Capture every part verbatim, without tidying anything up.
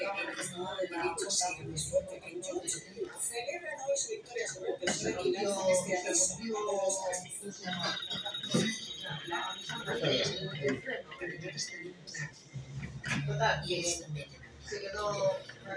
el Estado de Derecho sigue más fuerte que en Junts. Celebran hoy su victoria sobre el P S O E y lanzan este aviso a todos los castizos. Total, y se quedó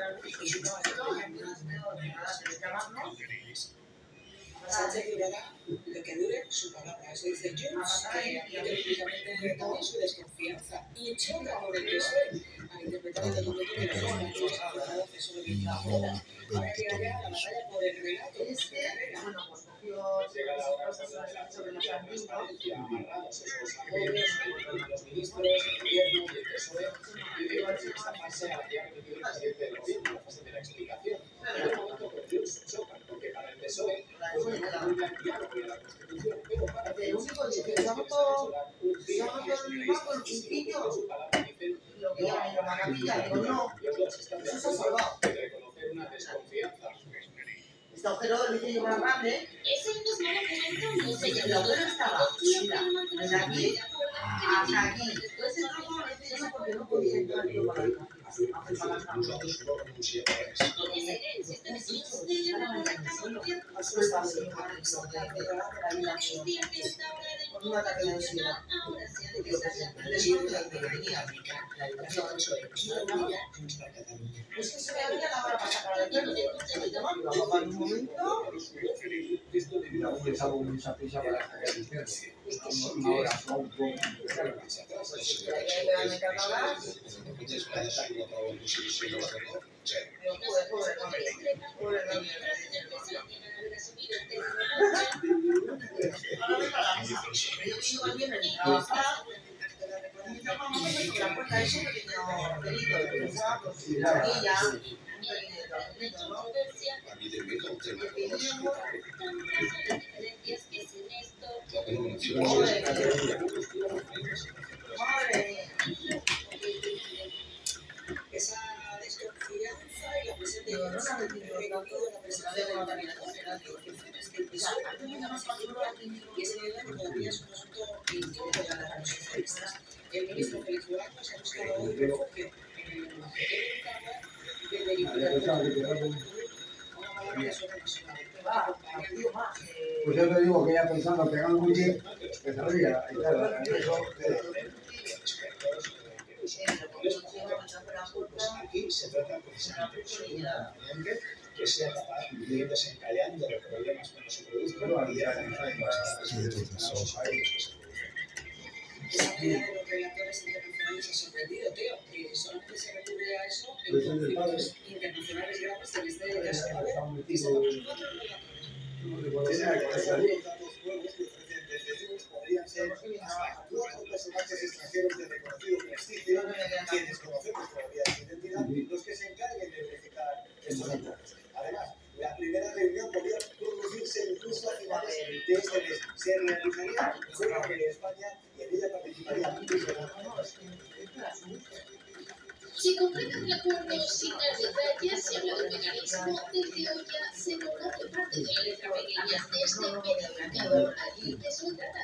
Sánchez durará lo que dure su palabra. Eso dice Junts, que admite públicamente también su desconfianza y choca con el P S O E al interpretar el documento que los españoles han aprobado hace solo veinticuatro horas. Ahora llega ya la batalla por el relato de esta carrera. bueno, pues cogió sobre los antiguos amarrados esos apoyos con los ministros, el gobierno y el P S O E. Y digo, en esta fase a la que ha repetido el presidente del gobierno, la fase de la explicación. En un momento con Junts chocan, porque para el P S O E fue muy claro que la Constitución, pero para el único que se ha roto se ha roto el banco, el principio, lo que era en la capilla, digo, no, eso se ha salvado. reconocer una desconfianza. Este agujero lo hice yo más grande. Es el mismo documento, no sé, El agujero estaba, mira, desde aquí hasta aquí. Después el trozo lo hice yo porque no podía entrar yo para arriba. Nosotros no renunciamos. Con un ataque de ansiedad. Es que se me abría la hora para sacar el pelo. Para un momento. Una hora son Esa desconfianza y la presencia de la presencia de contaminaciones que el P S O E y ese nivel todavía es un asunto incómodo para los socialistas. El ministro Félix Bolaños se ha buscado un refugio en el de verificación. Pues yo te digo que ya pensando que hagan muy bien, que se ría. Y claro, eso, Aquí se trata precisamente que sea capaz de ir desencallando los problemas cuando se produzcan y ya Esa medida de los relatores internacionales ha sorprendido, Teo, que solamente se recurre a eso en conflictos internacionales graves en este caso. A ver, dice cuatro relatores. Podrían ser hasta cuatro personajes extranjeros de reconocido prestigio, quienes conocemos todavía su identidad, los que se encarguen de verificar estos informes. Además, la primera reunión podría producirse incluso a finales de este mes. Se realizaría fuera de España y en ella participaría muchos de los. Si completan el acuerdo sin dar detalles, se habla del mecanismo desde hoy ya se conoce parte de la letra pequeña de este verificador. Allí que se trata